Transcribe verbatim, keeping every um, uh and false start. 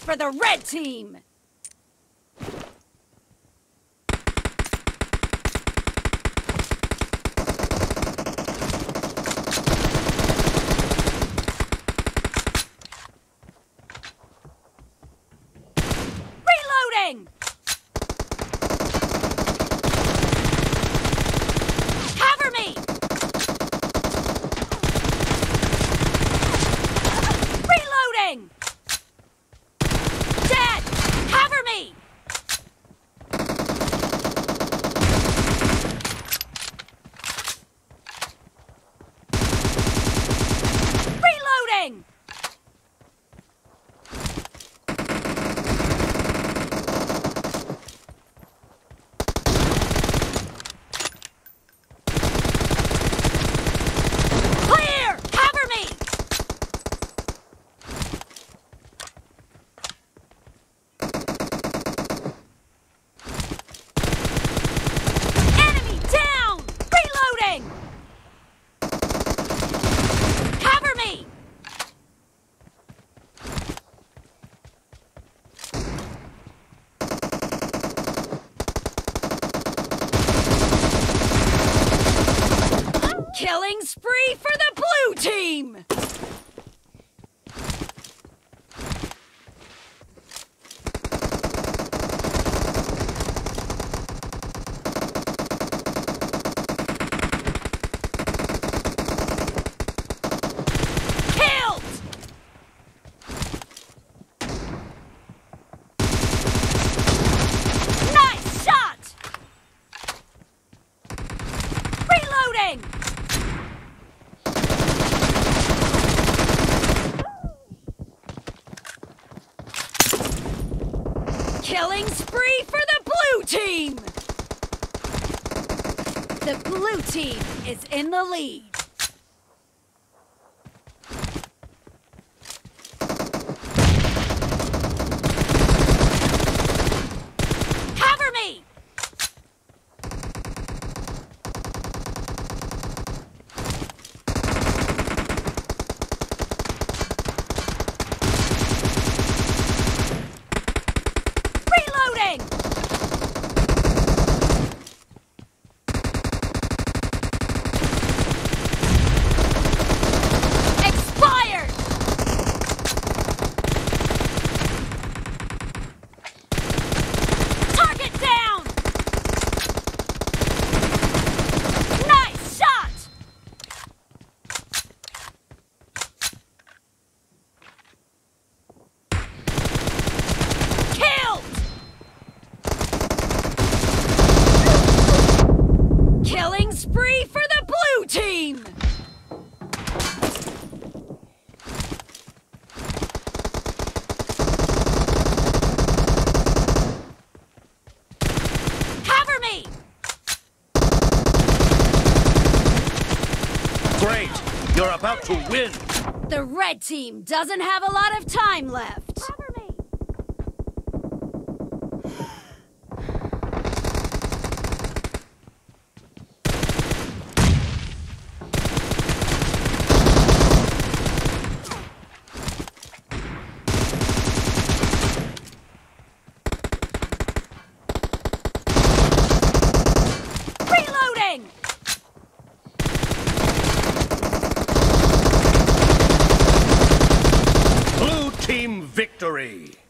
for the red team! Reloading! Cover me! Reloading! Dead! Cover me! Reloading! Clear! Cover me! Enemy down! Reloading! Cover me! Killing spree for the blue team! Killed! Nice shot! Reloading! Killing spree for the blue team! The blue team is in the lead. Cover me! Reloading! Expired! Target down! Nice shot! Killed! Killing spree for the blue team! Cover me! Great! You're about to win! The red team doesn't have a lot of time left. Cover me! Reloading! Blue team victory!